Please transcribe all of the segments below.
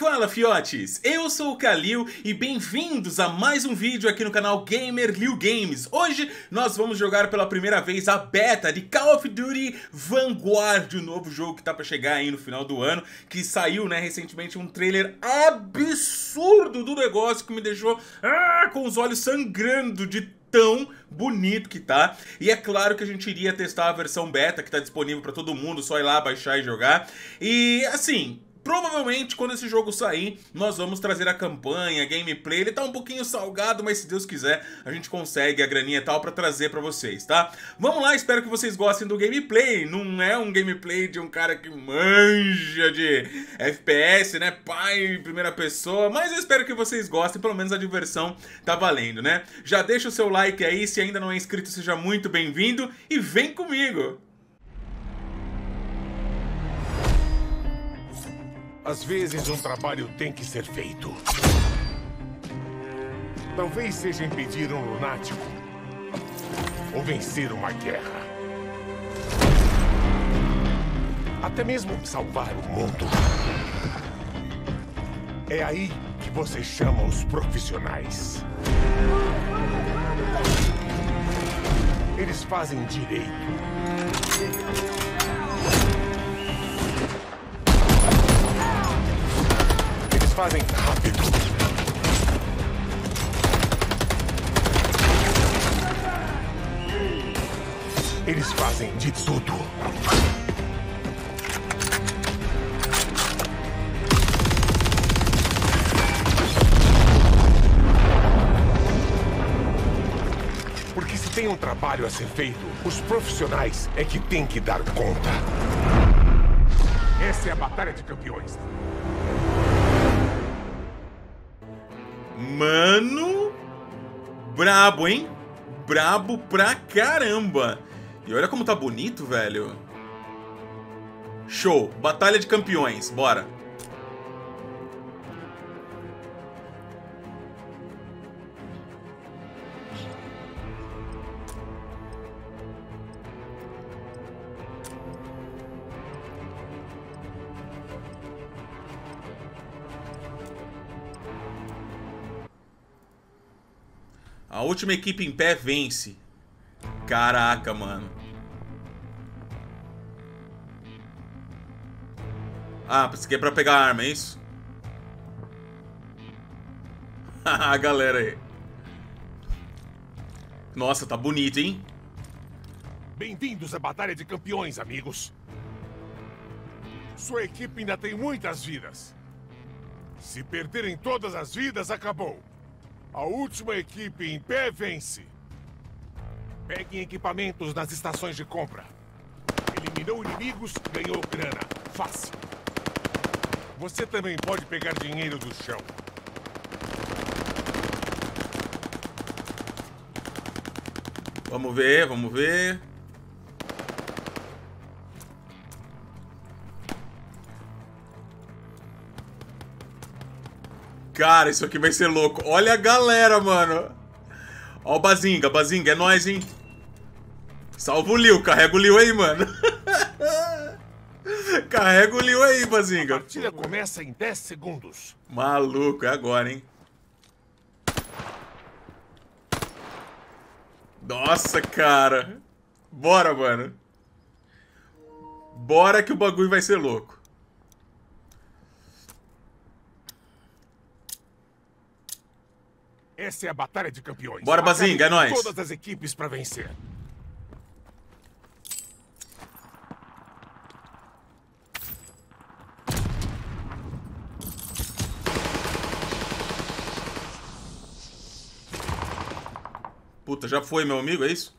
Fala fiotes, eu sou o Kalil e bem-vindos a mais um vídeo aqui no canal GamerLil Games. Hoje nós vamos jogar pela primeira vez a beta de Call of Duty Vanguard, o novo jogo que tá pra chegar aí no final do ano, que saiu, né, recentemente um trailer absurdo do negócio que me deixou com os olhos sangrando de tão bonito que tá. E é claro que a gente iria testar a versão beta que tá disponível pra todo mundo, só ir lá baixar e jogar. E assim, provavelmente quando esse jogo sair, nós vamos trazer a campanha, a gameplay. Ele tá um pouquinho salgado, mas se Deus quiser, a gente consegue a graninha e tal pra trazer pra vocês, tá? Vamos lá, espero que vocês gostem do gameplay. Não é um gameplay de um cara que manja de FPS, né? Pai em primeira pessoa, mas eu espero que vocês gostem, pelo menos a diversão tá valendo, né? Já deixa o seu like aí, se ainda não é inscrito, seja muito bem-vindo e vem comigo! Às vezes um trabalho tem que ser feito. Talvez seja impedir um lunático ou vencer uma guerra. Até mesmo salvar o mundo. É aí que você chama os profissionais. Eles fazem direito. Fazem rápido. Eles fazem de tudo. Porque se tem um trabalho a ser feito, os profissionais é que têm que dar conta. Essa é a batalha de campeões. Mano, brabo, hein? Brabo pra caramba. E olha como tá bonito, velho. Show, batalha de campeões, bora. A última equipe em pé vence. Caraca, mano. Ah, isso aqui é pra pegar a arma, é isso? A galera aí. Nossa, tá bonito, hein? Bem-vindos à Batalha de Campeões, amigos. Sua equipe ainda tem muitas vidas. Se perderem todas as vidas, acabou. A última equipe em pé vence. Peguem equipamentos nas estações de compra. Eliminou inimigos, ganhou grana. Fácil. Você também pode pegar dinheiro do chão. Vamos ver, vamos ver. Cara, isso aqui vai ser louco. Olha a galera, mano. Ó o Bazinga, Bazinga, é nóis, hein? Salva o Lil, carrega o Lil aí, mano. Carrega o Lil aí, Bazinga. A partida começa em 10 segundos. Maluco, é agora, hein? Nossa, cara. Bora, mano. Bora que o bagulho vai ser louco. Essa é a Batalha de Campeões. Bora, Bazinga, é nóis. Todas as equipes pra vencer. Puta, já foi, meu amigo, é isso?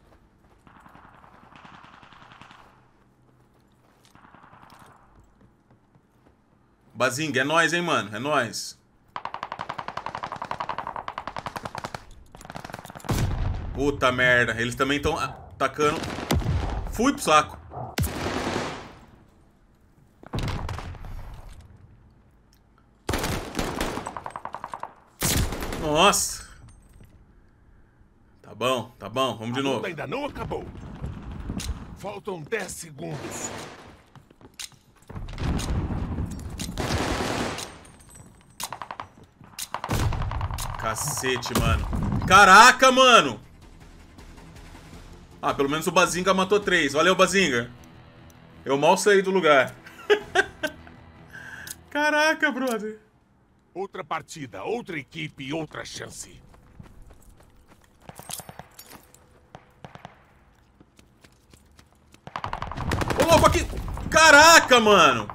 Bazinga, é nóis, hein, mano? É nóis. Puta merda, eles também estão atacando. Fui pro saco. Nossa. Tá bom, vamos de novo. A luta ainda não acabou. Faltam 10 segundos. Cacete, mano. Caraca, mano. Ah, pelo menos o Bazinga matou 3. Valeu, Bazinga. Eu mal saí do lugar. Caraca, brother. Outra partida, outra equipe, outra chance. Ô, louco, aqui. Caraca, mano.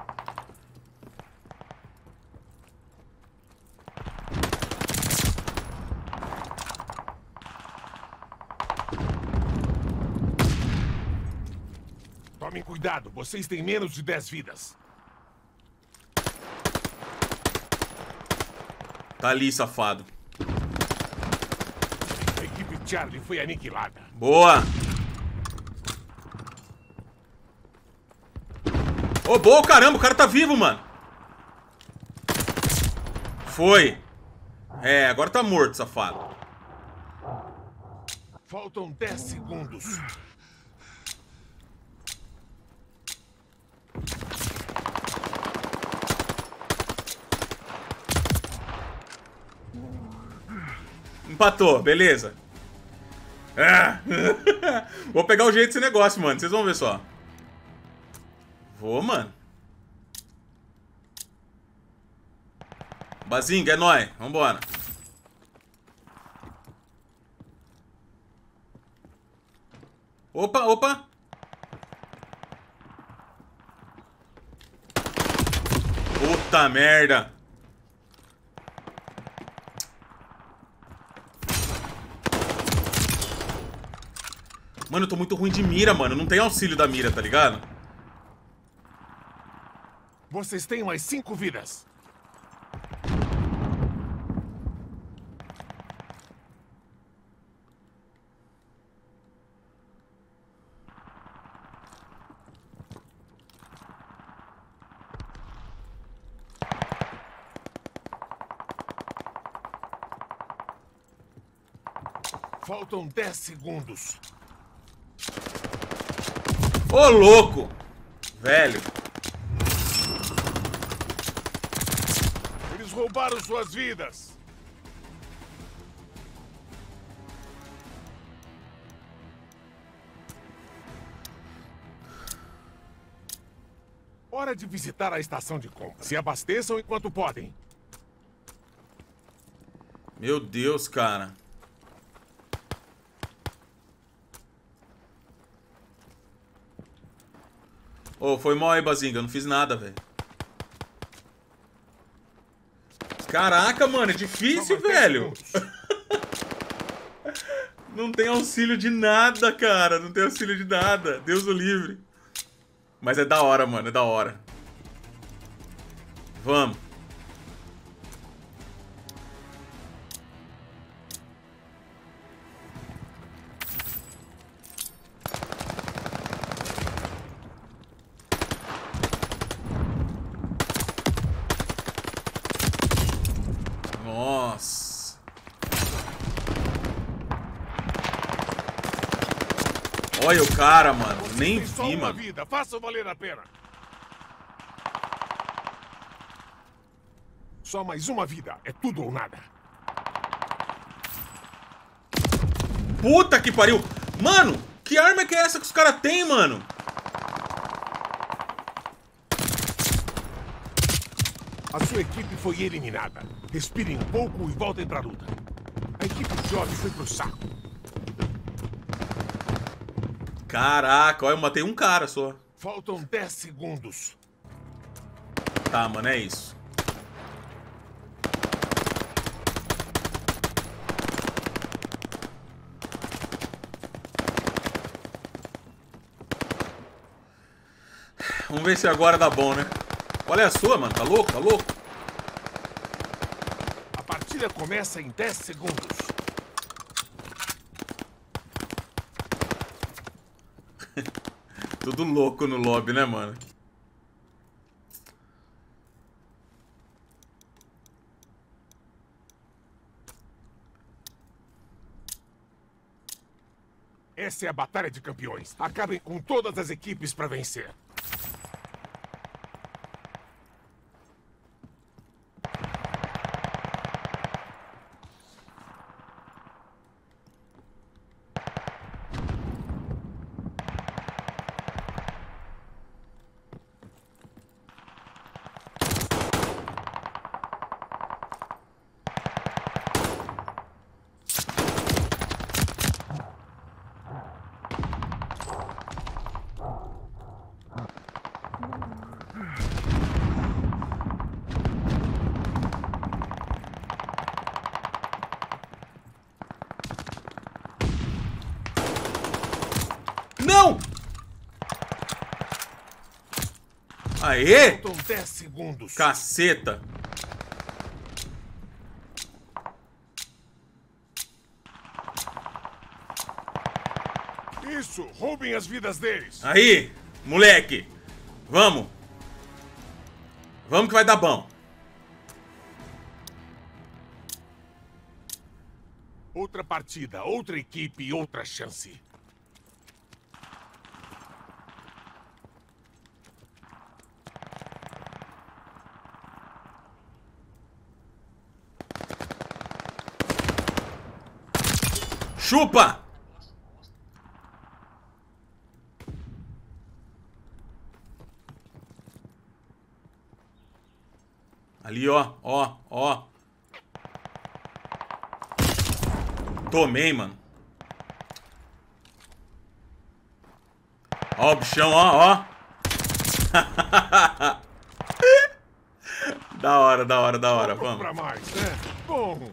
Tomem cuidado, vocês têm menos de 10 vidas. Tá ali, safado. A equipe Charlie foi aniquilada. Boa. Ô, boa, caramba, o cara tá vivo, mano. Foi. É, agora tá morto, safado. Faltam 10 segundos. Empatou, beleza. Ah. Vou pegar o jeito desse negócio, mano. Vocês vão ver só. Vou, mano. Bazinga, é nóis. Vambora. Opa, opa. Puta merda. Mano, eu tô muito ruim de mira, mano. Não tem auxílio da mira, tá ligado? Vocês têm mais 5 vidas. Faltam 10 segundos. Ô, louco! Velho. Eles roubaram suas vidas. Hora de visitar a estação de compra. Se abasteçam enquanto podem. Meu Deus, cara. Ô, foi mal aí, Bazinga. Eu não fiz nada, velho. Caraca, mano. É difícil, velho. Não tem auxílio de nada, cara. Não tem auxílio de nada. Deus o livre. Mas é da hora, mano. É da hora. Vamos. Nossa. Olha o cara, mano. Nem Tem só vi, uma mano. vida. Façam valer a pena. Só mais uma vida. É tudo ou nada. Puta que pariu. Mano, que arma que é essa que os caras têm, mano? A sua equipe foi eliminada. Respirem um pouco e voltem pra luta. A equipe Job foi pro saco. Caraca, olha, eu matei um cara só. Faltam 10 segundos. Tá, mano, é isso. Vamos ver se agora dá bom, né? Olha a sua, mano. Tá louco? Tá louco? A partida começa em 10 segundos. Tudo louco no lobby, né, mano? Essa é a batalha de campeões. Acabem com todas as equipes pra vencer. Não! Aê! Faltam 10 segundos. Caceta! Isso, roubem as vidas deles. Aí, moleque! Vamos! Vamos que vai dar bom. Outra partida, outra equipe, outra chance. Chupa! Ali, ó, ó, ó. Tomei, mano. Ó o bichão, ó, ó. Da hora, da hora, da hora. Vamos pra Vamos. mais, né? Bom.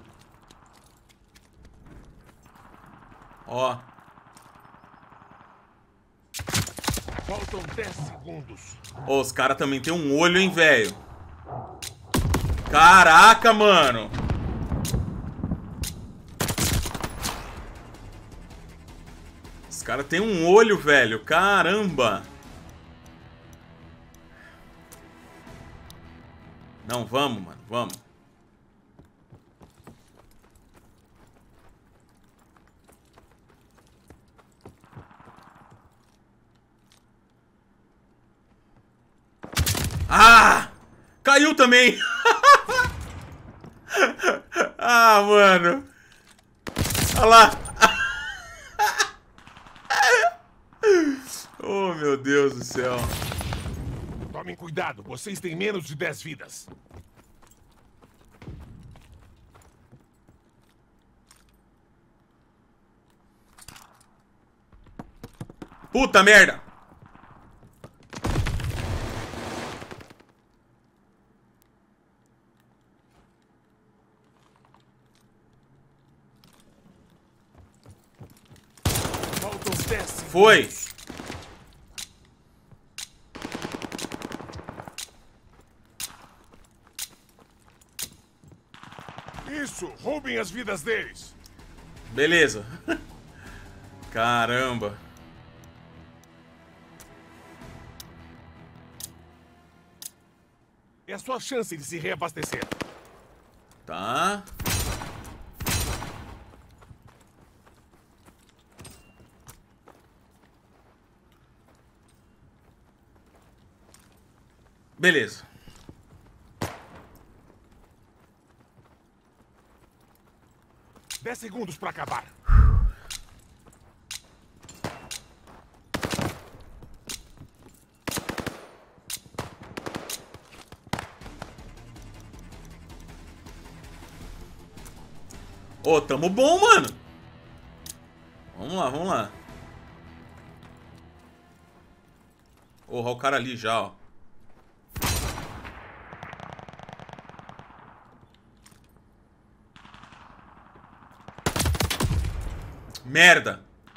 Ó. Faltam 10 segundos. Ó, os caras também tem um olho, hein, velho. Caraca, mano. Os caras tem um olho, velho. Caramba. Não, vamos, mano. Vamos. Ah! Caiu também! Ah, mano! Olha lá! Oh, meu Deus do céu! Tomem cuidado, vocês têm menos de 10 vidas. Puta merda! Faltam 10 segundos. Foi! Isso, roubem as vidas deles. Beleza. Caramba. É a sua chance de se reabastecer. Tá. Beleza. Dez segundos pra acabar. Ô, tamo bom, mano. Vamos lá, vamos lá. Ô, ó o cara ali já, ó. Merda.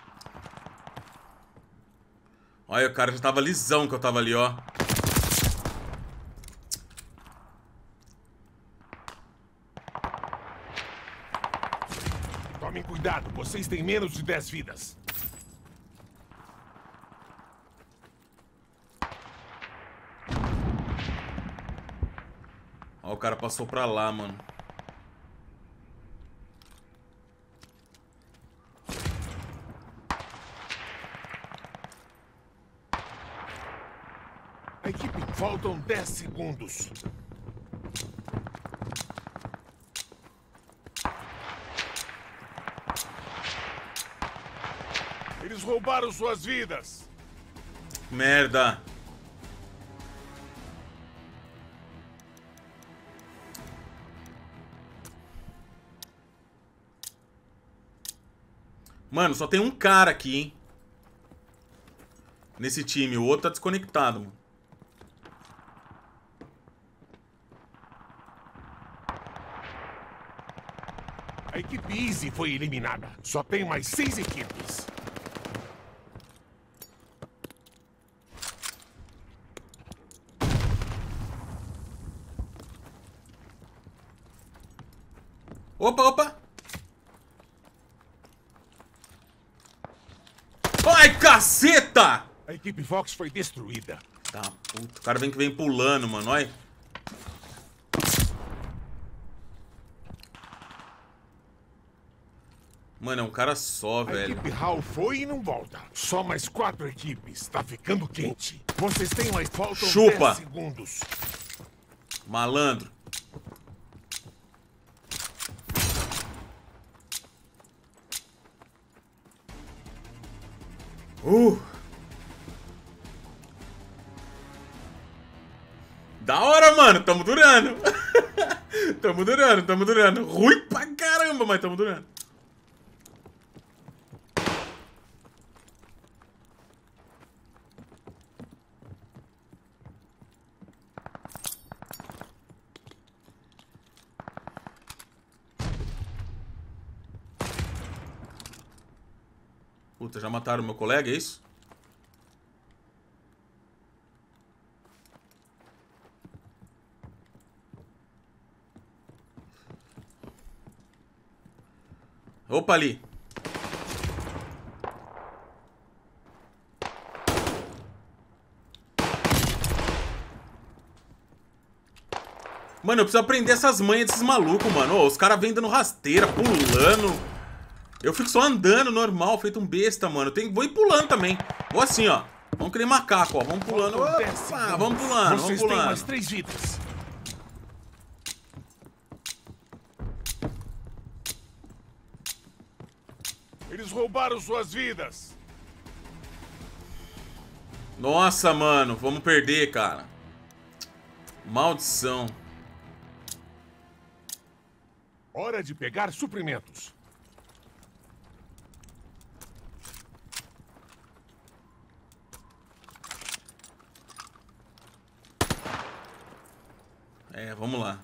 Olha, o cara já tava lisão que eu tava ali, ó. Tomem cuidado, vocês têm menos de 10 vidas. Ó, o cara passou pra lá, mano. A equipe, faltam 10 segundos. Eles roubaram suas vidas. Merda. Mano, só tem um cara aqui, hein? Nesse time. O outro tá desconectado, mano. A equipe Easy foi eliminada. Só tem mais 6 equipes. Opa, opa. Ai, caceta! A equipe Fox foi destruída. Tá, puta. O cara vem pulando, mano. Olha. Mano, é um cara só, velho. A equipe Hall foi e não volta. Só mais 4 equipes. Tá ficando quente. Vocês têm mais... Faltam Chupa. 10 segundos. Malandro. Da hora, mano. Tamo durando. Tamo durando. Ruim pra caramba, mas tamo durando. Puta, já mataram meu colega, é isso? Opa, ali. Mano, eu preciso aprender essas manhas desses malucos, mano. Ô, os caras vêm dando rasteira, pulando. Eu fico só andando normal, feito um besta, mano. Vou ir pulando também. Vou assim, ó. Vamos que nem macaco, ó. Vamos pulando. Opa, vamos pulando, Vocês vamos pulando. têm mais 3 vidas. Eles roubaram suas vidas. Nossa, mano. Vamos perder, cara. Maldição. Hora de pegar suprimentos. É, vamos lá.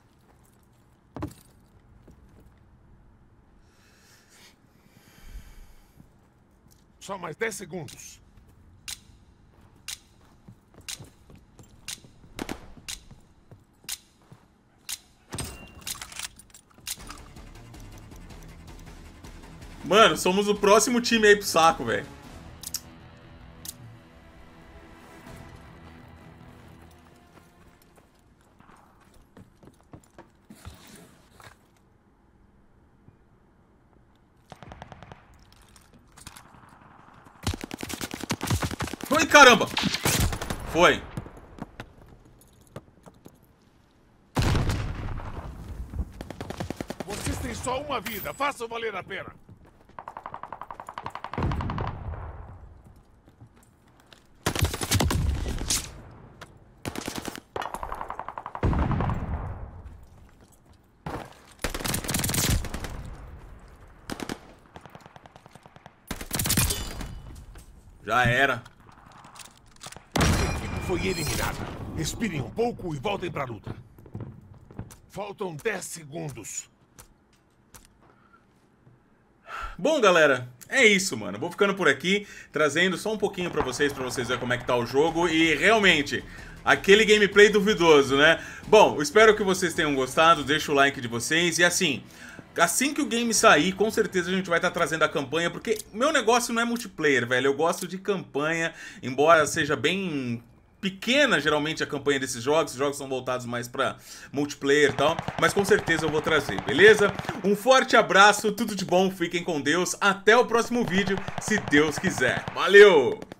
Só mais 10 segundos. Mano, somos o próximo time aí pro saco, velho. Foi, caramba! Foi. Vocês têm só uma vida. Façam valer a pena. Já era. A equipe foi eliminada. Respirem um pouco e voltem pra luta. Faltam 10 segundos. Bom, galera, é isso, mano. Vou ficando por aqui, trazendo só um pouquinho pra vocês verem como é que tá o jogo. E realmente, aquele gameplay duvidoso, né? Bom, eu espero que vocês tenham gostado. Deixa o like de vocês. E assim que o game sair, com certeza a gente vai estar trazendo a campanha, porque meu negócio não é multiplayer, velho. Eu gosto de campanha, embora seja bem pequena, geralmente, a campanha desses jogos. Os jogos são voltados mais pra multiplayer e tal, mas com certeza eu vou trazer, beleza? Um forte abraço, tudo de bom, fiquem com Deus. Até o próximo vídeo, se Deus quiser. Valeu!